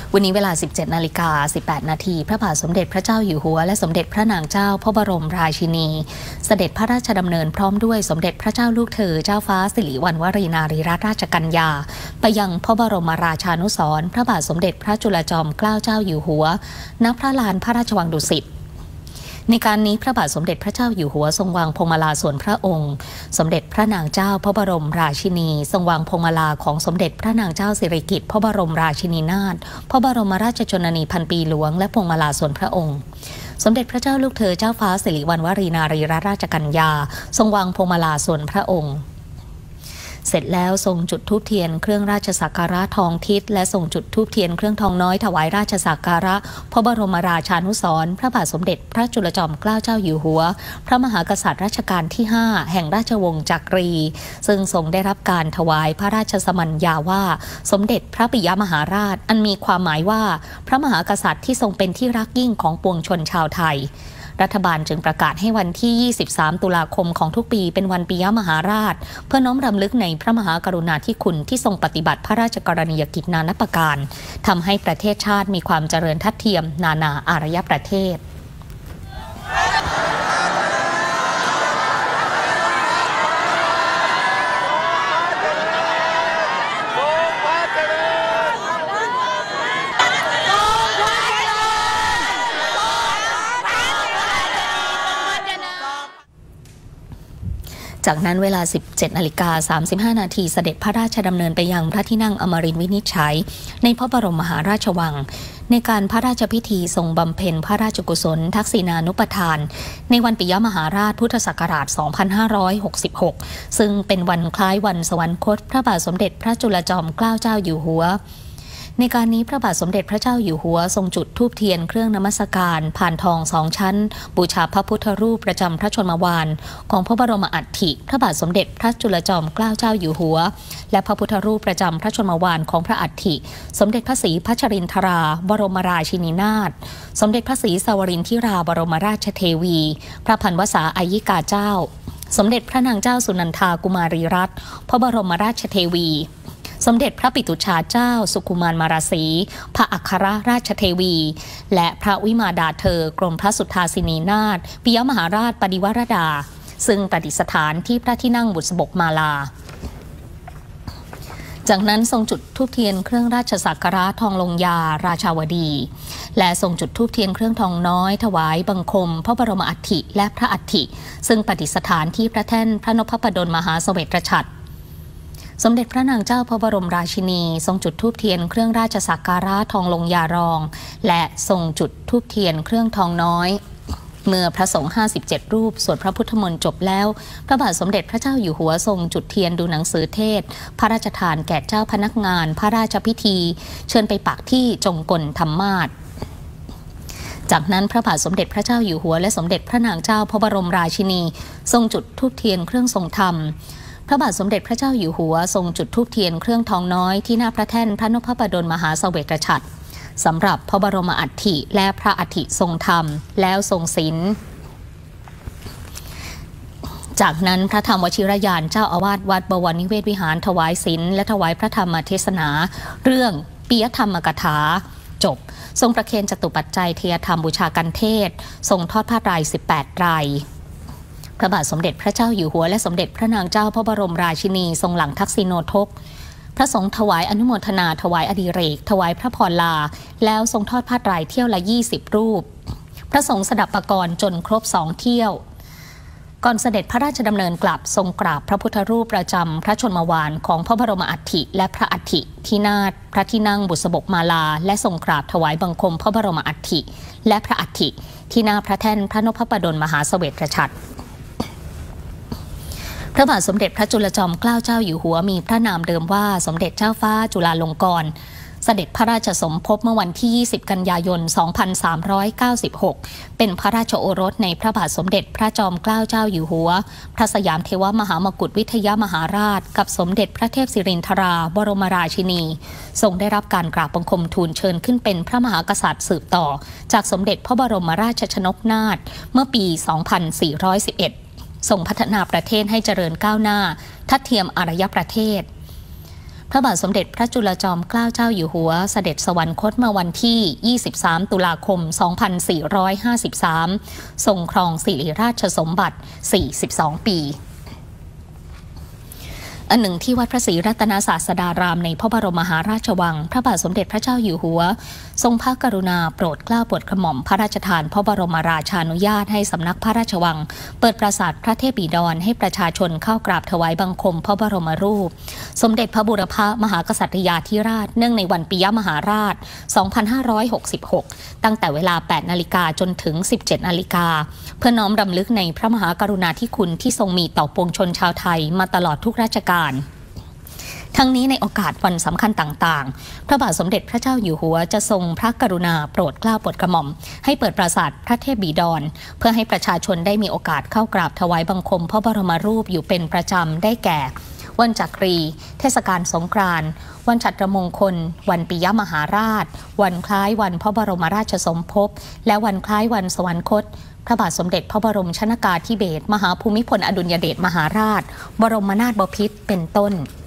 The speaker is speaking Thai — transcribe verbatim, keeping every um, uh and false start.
วันนี้เวลา สิบเจ็ดนาฬิกาสิบแปดนาทีพระบาทสมเด็จพระเจ้าอยู่หัวและสมเด็จพระนางเจ้าพระบรมราชินีเสด็จพระราชดำเนินพร้อมด้วยสมเด็จพระเจ้าลูกเธอเจ้าฟ้าสิริวัณวรีนารีรัตนราชกัญญาไปยังพระบรมราชานุสรณ์พระบาทสมเด็จพระจุลจอมเกล้าเจ้าอยู่หัวณพระลานพระราชวังดุสิตในการนี้พระบาทสมเด็จพระเจ้าอยู่หัวทรงวางพวงมาลาส่วนพระองค์สมเด็จพระนางเจ้าพระบรมราชินีทรงวางพวงมาลาของสมเด็จพระนางเจ้าสิริกิติ์พระบรมราชินีนาถพระบรมราชชนนีพันปีหลวงและพวงมาลาส่วนพระองค์สมเด็จพระเจ้าลูกเธอเจ้าฟ้าสิริวัณวรีนารีรัตนราชกัญญาทรงวางพวงมาลาส่วนพระองค์เสร็จแล้วทรงจุดธูปเทียนเครื่องราชสักการะทองทิศและทรงจุดธูปเทียนเครื่องทองน้อยถวายราชสักการะพระบรมราชานุสรณ์พระบาทสมเด็จพระจุลจอมเกล้าเจ้าอยู่หัวพระมหากษัตริย์รัชกาลที่ห้าแห่งราชวงศ์จักรีซึ่งทรงได้รับการถวายพระราชสมัญญาว่าสมเด็จพระปิยมหาราชอันมีความหมายว่าพระมหากษัตริย์ที่ทรงเป็นที่รักยิ่งของปวงชนชาวไทยรัฐบาลจึงประกาศให้วันที่ยี่สิบสามตุลาคมของทุกปีเป็นวันปิยมหาราชเพื่อน้อมรำลึกในพระมหากรุณาธิคุณที่ทรงปฏิบัติพระราชกรณียกิจนานาประการทำให้ประเทศชาติมีความเจริญทัดเทียมนานาอารยประเทศจากนั้นเวลา สิบเจ็ดนาฬิกาสามสิบห้านาทีเสด็จพระราชดำเนินไปยังพระที่นั่งอมรินทร์วินิจฉัยในพระบรมมหาราชวังในการพระราชพิธีทรงบำเพ็ญพระราชกุศลทักษิณานุปทานในวันปิยมหาราชพุทธศักราช สองพันห้าร้อยหกสิบหก ซึ่งเป็นวันคล้ายวันสวรรคตพระบาทสมเด็จพระจุลจอมเกล้าเจ้าอยู่หัวในการนี้พระบาทสมเด็จพระเจ้าอยู่หัวทรงจุดธูปเทียนเครื่องนมัสการผ่านทองสองชั้นบูชาพระพุทธรูปประจำพระชนมวาลของพระบรมอัฐิพระบาทสมเด็จพระจุลจอมเกล้าเจ้าอยู่หัวและพระพุทธรูปประจำพระชนมวาลของพระอัฐิสมเด็จพระศรีพัชรินทราบรมราชินีนาถสมเด็จพระศรีสวรินทิราบรมราชเทวีพระพันวษาอายิกาเจ้าสมเด็จพระนางเจ้าสุนันทากุมารีรัตน์พระบรมราชเทวีสมเด็จพระปิตุชาเจ้าสุกุมารมาราสีพระอัครราชเทวีและพระวิมาดาเธอกรมพระสุทธาสินีนาถปิยมหาราชปฏิวรดาซึ่งประดิษฐานที่พระที่นั่งบุษบกมาลาจากนั้นทรงจุดธูปเทียนเครื่องราชสักการะทองลงยาราชาวดีและทรงจุดธูปเทียนเครื่องทองน้อยถวายบังคมพระบรมอัฐิและพระอัฐิซึ่งประดิษฐานที่พระแท่นพระนพปดลมหาเสวตฉัตรสมเด็จพระนางเจ้าพระบรมราชินีทรงจุดธูปเทียนเครื่องราชสักการะทองลงยารองและทรงจุดธูปเทียนเครื่องทองน้อยเมื่อพระสงฆ์ห้าสิบเจ็ดรูปสวดพระพุทธมนต์จบแล้วพระบาทสมเด็จพระเจ้าอยู่หัวทรงจุดเทียนดูหนังสือเทศพระราชทานแก่เจ้าพนักงานพระราชพิธีเชิญไปปักที่จงกลธรรมาสน์จากนั้นพระบาทสมเด็จพระเจ้าอยู่หัวและสมเด็จพระนางเจ้าพระบรมราชินีทรงจุดธูปเทียนเครื่องทรงธรรมพระบาทสมเด็จพระเจ้าอยู่หัวทรงจุดธูปเทียนเครื่องทองน้อยที่หน้าพระแท่นพระนพปดลมหาเสวตฉัตรสำหรับพระบรมอัฐิและพระอัฐิทรงธรรมแล้วทรงศีลจากนั้นพระธรรมวชิรยานเจ้าอาวาสวัดบวรนิเวศวิหารถวายศีลและถวายพระธรรมเทศนาเรื่องปิยธรรมกถาจบทรงประเคนจตุปัจจัยเทยธรรมบูชากันเทศทรงทอดผ้าไตรสิบแปดไตรพระบาทสมเด็จพระเจ้าอยู่หัวและสมเด็จพระนางเจ้าพระบรมราชินีทรงหลังทักษิโนทกพระสงฆ์ถวายอนุโมทนาถวายอดิเรกถวายพระพรลาแล้วทรงทอดผ้าไตรเที่ยวละยี่สิบรูปพระสงฆ์สดับปกรณ์จนครบสองเที่ยวก่อนเสด็จพระราชดำเนินกลับทรงกราบพระพุทธรูปประจำพระชนมวาลของพระบรมอัฐิและพระอัฐิที่หน้าพระที่นั่งบุษบกมาลาและทรงกราบถวายบังคมพระบรมอัฐิและพระอัฐิที่หน้าพระแท่นพระนพปดลมหาเสวตฉัตรพระบาทสมเด็จพระจุลจอมเกล้าเจ้าอยู่หัวมีพระนามเดิมว่าสมเด็จเจ้าฟ้าจุฬาลงกรณ์เสด็จพระราชสมภพเมื่อวันที่ยี่สิบกันยายนสองพันสามร้อยเก้าสิบหกเป็นพระราชโอรสในพระบาทสมเด็จพระจอมเกล้าเจ้าอยู่หัวพระสยามเทวมหามกุฏวิทยมหาราชกับสมเด็จพระเทพสิรินทราบรมราชินีทรงได้รับการกราบบังคมทูลเชิญขึ้นเป็นพระมหากษัตริย์สืบต่อจากสมเด็จพระบรมราชชนกนาถเมื่อปี สองพันสี่ร้อยสิบเอ็ด ทรงพัฒนาประเทศให้เจริญก้าวหน้าทัดเทียมอารยประเทศพระบาทสมเด็จพระจุลจอมเกล้าเจ้าอยู่หัวเสด็จสวรรคตเมื่อวันที่ ยี่สิบสาม ตุลาคม สองพันสี่ร้อยห้าสิบสาม ทรงครองสิริราชสมบัติ สี่สิบสอง ปีอันหนึ่งที่วัดพระศรีรัตนศาสดารามในพระบรมมหาราชวังพระบาทสมเด็จพระเจ้าอยู่หัวทรงพระกรุณาโปรดเกล้าโปรดกระหม่อมพระราชทานพระบรมราชานุญาตให้สำนักพระราชวังเปิดปราสาทพระเทพบิดรให้ประชาชนเข้ากราบถวายบังคมพระบรมรูปสมเด็จพระบูรพมหากษัตริยาธิราชเนื่องในวันปิยมหาราช สองพันห้าร้อยหกสิบหก ตั้งแต่เวลา แปด นาฬิกาจนถึง สิบเจ็ด นาฬิกาเพื่อน้อมรำลึกในพระมหากรุณาธิคุณที่ทรงมีต่อปวงชนชาวไทยมาตลอดทุกราชการทั้งนี้ในโอกาสวันสำคัญต่างๆพระบาทสมเด็จพระเจ้าอยู่หัวจะทรงพระกรุณาโปรดเกล้าโปรดกระหม่อมให้เปิดปราสาทพระเทพบิดรเพื่อให้ประชาชนได้มีโอกาสเข้ากราบถวายบังคมพระบรมรูปอยู่เป็นประจำได้แก่วันจักรี เทศกาลสงกรานต์วันฉัตรมงคลวันปิยมหาราชวันคล้ายวันพระบรมราชสมภพและวันคล้ายวันสวรรคตพระบาทสมเด็จพระบรมชนกาธิเบศรมหาภูมิพลอดุลยเดชมหาราชบรมนาถบพิตรเป็นต้น